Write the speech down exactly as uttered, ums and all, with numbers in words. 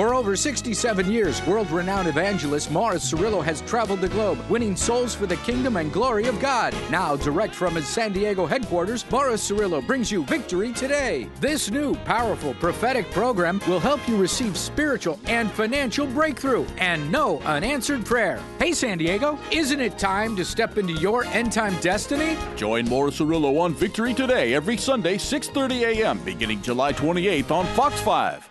For over sixty-seven years, world-renowned evangelist Morris Cerullo has traveled the globe, winning souls for the kingdom and glory of God. Now, direct from his San Diego headquarters, Morris Cerullo brings you Victory Today. This new, powerful, prophetic program will help you receive spiritual and financial breakthrough and no unanswered prayer. Hey, San Diego, isn't it time to step into your end-time destiny? Join Morris Cerullo on Victory Today every Sunday, six thirty a m, beginning July twenty-eighth on Fox five.